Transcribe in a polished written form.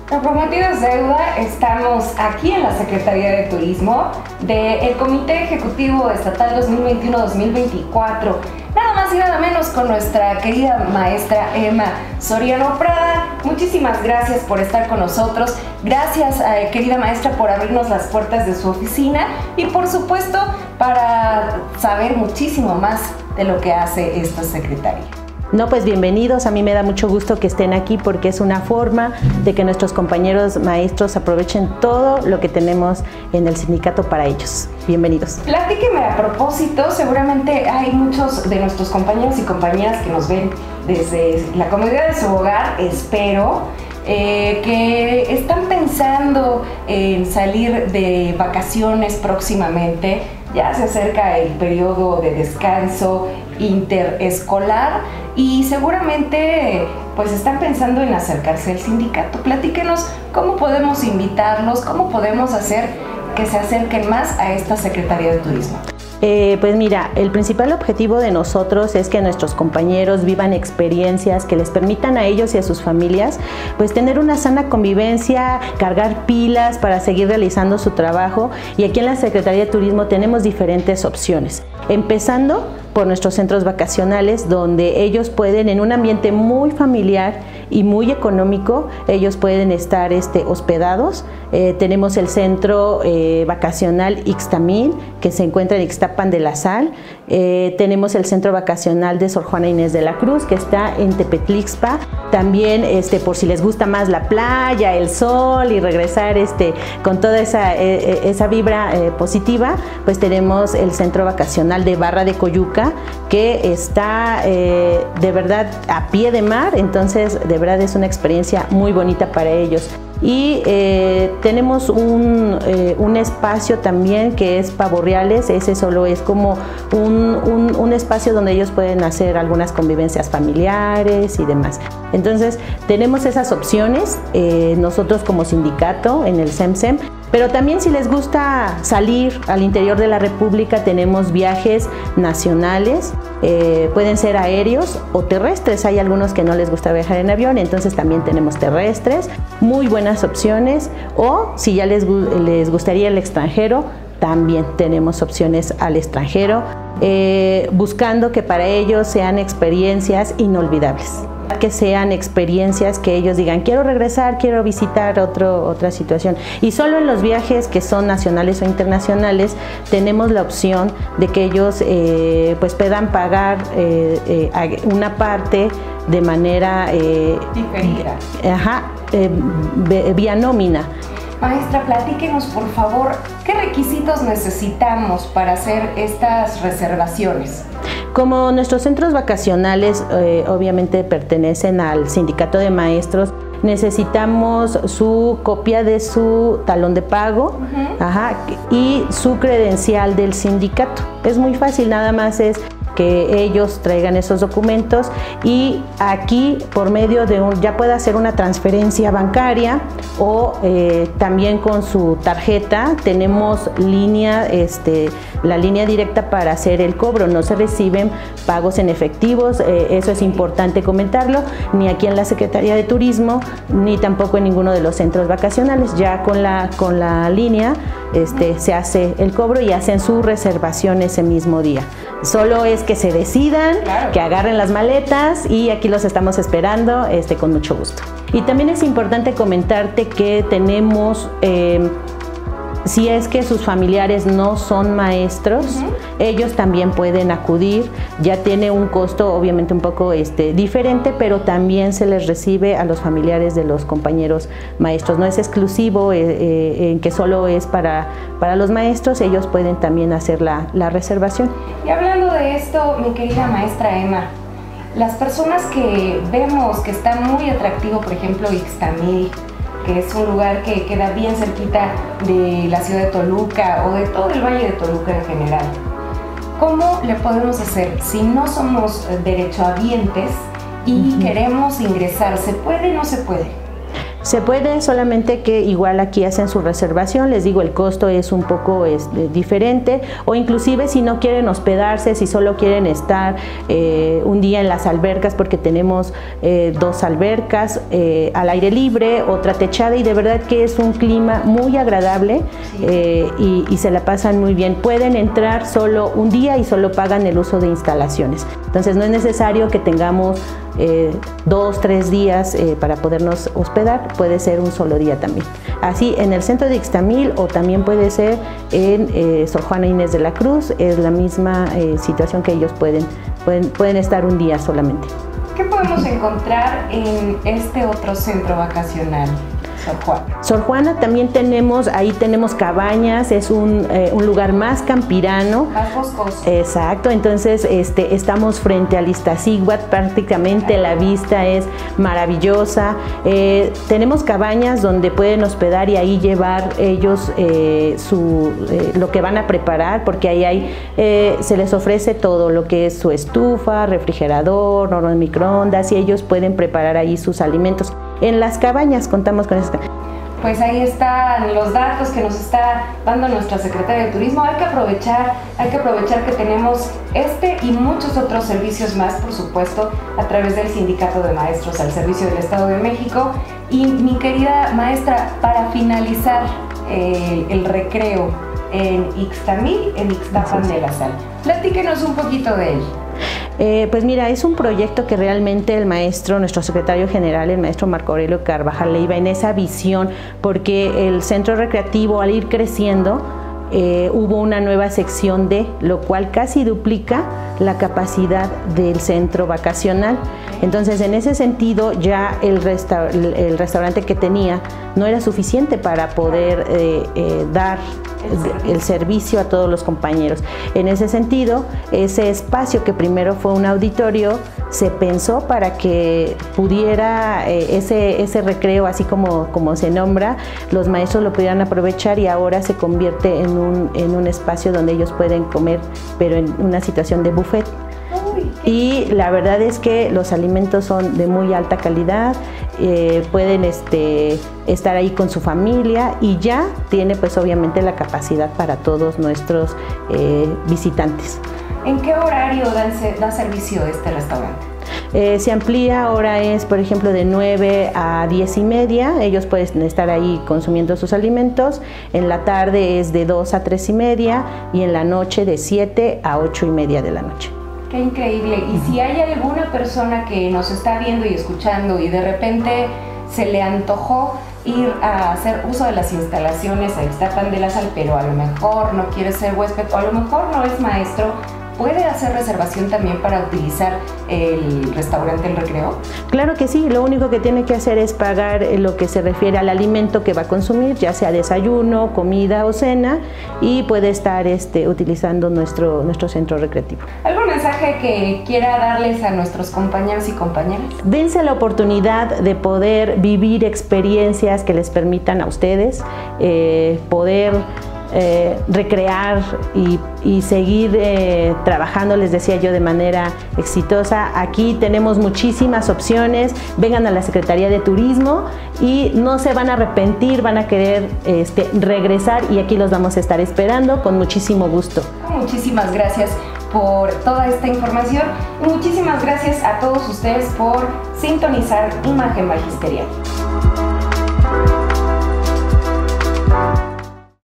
Lo prometido es deuda. Estamos aquí en la Secretaría de Turismo del Comité Ejecutivo Estatal 2021-2024. Nada más y nada menos con nuestra querida maestra Emma Soriano Prada. Muchísimas gracias por estar con nosotros. Gracias, querida maestra, por abrirnos las puertas de su oficina y, por supuesto, para saber muchísimo más de lo que hace esta secretaría. No, pues bienvenidos. A mí me da mucho gusto que estén aquí porque es una forma de que nuestros compañeros maestros aprovechen todo lo que tenemos en el sindicato para ellos. Bienvenidos. Platíqueme a propósito, seguramente hay muchos de nuestros compañeros y compañeras que nos ven desde la comodidad de su hogar, espero, que están pensando en salir de vacaciones próximamente. Ya se acerca el periodo de descanso interescolar y seguramente pues están pensando en acercarse al sindicato. Platíquenos cómo podemos invitarlos, cómo podemos hacer que se acerquen más a esta Secretaría de Turismo. Pues mira, el principal objetivo de nosotros es que nuestros compañeros vivan experiencias que les permitan a ellos y a sus familias pues tener una sana convivencia, cargar pilas para seguir realizando su trabajo, y aquí en la Secretaría de Turismo tenemos diferentes opciones, empezando por nuestros centros vacacionales, donde ellos pueden, en un ambiente muy familiar y muy económico, ellos pueden estar hospedados. Tenemos el centro vacacional Ixtamil, que se encuentra en Ixtapan de la Sal. Tenemos el centro vacacional de Sor Juana Inés de la Cruz, que está en Tepetlixpa. También, por si les gusta más la playa, el sol y regresar con toda esa vibra positiva, pues tenemos el centro vacacional de Barra de Coyuca, que está de verdad a pie de mar, entonces de verdad es una experiencia muy bonita para ellos. Y tenemos un espacio también que es Pavorreales. Ese solo es como un espacio donde ellos pueden hacer algunas convivencias familiares y demás. Entonces tenemos esas opciones nosotros como sindicato en el CEMSEM. Pero también, si les gusta salir al interior de la República, tenemos viajes nacionales, pueden ser aéreos o terrestres. Hay algunos que no les gusta viajar en avión, entonces también tenemos terrestres, muy buenas opciones. O si ya les gustaría el extranjero, también tenemos opciones al extranjero, buscando que para ellos sean experiencias inolvidables. Que sean experiencias que ellos digan, quiero regresar, quiero visitar otra situación. Y solo en los viajes que son nacionales o internacionales tenemos la opción de que ellos pues puedan pagar una parte de manera diferida, vía nómina. Maestra, platíquenos por favor, ¿qué requisitos necesitamos para hacer estas reservaciones? Como nuestros centros vacacionales obviamente pertenecen al sindicato de maestros, necesitamos su copia de su talón de pago y su credencial del sindicato. Es muy fácil, nada más es que ellos traigan esos documentos, y aquí por medio de ya puede hacer una transferencia bancaria o también con su tarjeta. Tenemos la línea directa para hacer el cobro. No se reciben pagos en efectivos, eso es importante comentarlo, ni aquí en la Secretaría de Turismo ni tampoco en ninguno de los centros vacacionales. Ya con la línea se hace el cobro y hacen su reservación ese mismo día. Solo es que se decidan, claro, que agarren las maletas, y aquí los estamos esperando con mucho gusto. Y también es importante comentarte que tenemos, si es que sus familiares no son maestros, ellos también pueden acudir. Ya tiene un costo obviamente un poco diferente, pero también se les recibe a los familiares de los compañeros maestros. No es exclusivo en que solo es para los maestros, ellos pueden también hacer la reservación. Y hablando de esto, mi querida maestra Emma, las personas que vemos que está muy atractivo, por ejemplo, Ixtamil, que es un lugar que queda bien cerquita de la ciudad de Toluca o de todo el Valle de Toluca en general, ¿cómo le podemos hacer si no somos derechohabientes y queremos ingresar? ¿Se puede o no se puede? Se puede, solamente que igual aquí hacen su reservación, les digo, el costo es un poco diferente, o inclusive si no quieren hospedarse, si solo quieren estar un día en las albercas, porque tenemos 2 albercas al aire libre, otra techada, y de verdad que es un clima muy agradable, y se la pasan muy bien. Pueden entrar solo un día y solo pagan el uso de instalaciones, entonces no es necesario que tengamos 2, 3 días para podernos hospedar, puede ser un solo día también. Así en el centro de Ixtamil, o también puede ser en Sor Juana Inés de la Cruz, es la misma situación, que ellos pueden estar un día solamente. ¿Qué podemos encontrar en este otro centro vacacional, Sor Juana? Sor Juana también tenemos cabañas, es un lugar más campirano. Más boscoso. Exacto, entonces estamos frente al Iztaccíhuatl, prácticamente la vista es maravillosa. Tenemos cabañas donde pueden hospedar y ahí llevar ellos lo que van a preparar, porque ahí se les ofrece todo lo que es su estufa, refrigerador, horno de microondas, y ellos pueden preparar ahí sus alimentos. En las cabañas contamos con esas. Pues ahí están los datos que nos está dando nuestra secretaria de Turismo. Hay que aprovechar que tenemos y muchos otros servicios más, por supuesto, a través del Sindicato de Maestros al servicio del Estado de México. Y mi querida maestra, para finalizar el recreo en Ixtamil, en Ixtapan de la Sal, platíquenos un poquito de él. Pues mira, es un proyecto que realmente el maestro, nuestro secretario general, el maestro Marco Aurelio Carvajal Leiva, en esa visión, porque el centro recreativo, al ir creciendo, hubo una nueva sección D, lo cual casi duplica la capacidad del centro vacacional. Entonces, en ese sentido, ya el restaurante que tenía no era suficiente para poder dar el servicio a todos los compañeros. En ese sentido, ese espacio, que primero fue un auditorio, se pensó para que pudiera ese recreo, así como se nombra, los maestros lo pudieran aprovechar, y ahora se convierte en un espacio donde ellos pueden comer, pero en una situación de buffet. Y la verdad es que los alimentos son de muy alta calidad, pueden estar ahí con su familia, y ya tiene pues obviamente la capacidad para todos nuestros visitantes. ¿En qué horario da servicio este restaurante? Se amplía, ahora es por ejemplo de 9 a 10 y media, ellos pueden estar ahí consumiendo sus alimentos. En la tarde es de 2 a 3 y media, y en la noche de 7 a 8 y media de la noche. Qué increíble. Y si hay alguna persona que nos está viendo y escuchando y de repente se le antojó ir a hacer uso de las instalaciones a Ixtapan de la Sal, pero a lo mejor no quiere ser huésped, o a lo mejor no es maestro, ¿puede hacer reservación también para utilizar el restaurante El Recreo? Claro que sí, lo único que tiene que hacer es pagar lo que se refiere al alimento que va a consumir, ya sea desayuno, comida o cena, y puede estar utilizando nuestro centro recreativo. ¿Algún mensaje que quiera darles a nuestros compañeros y compañeras? Dense la oportunidad de poder vivir experiencias que les permitan a ustedes poder recrear y seguir trabajando, les decía yo, de manera exitosa. Aquí tenemos muchísimas opciones, vengan a la Secretaría de Turismo y no se van a arrepentir, van a querer regresar, y aquí los vamos a estar esperando con muchísimo gusto. Muchísimas gracias por toda esta información, y muchísimas gracias a todos ustedes por sintonizar Imagen Magisterial.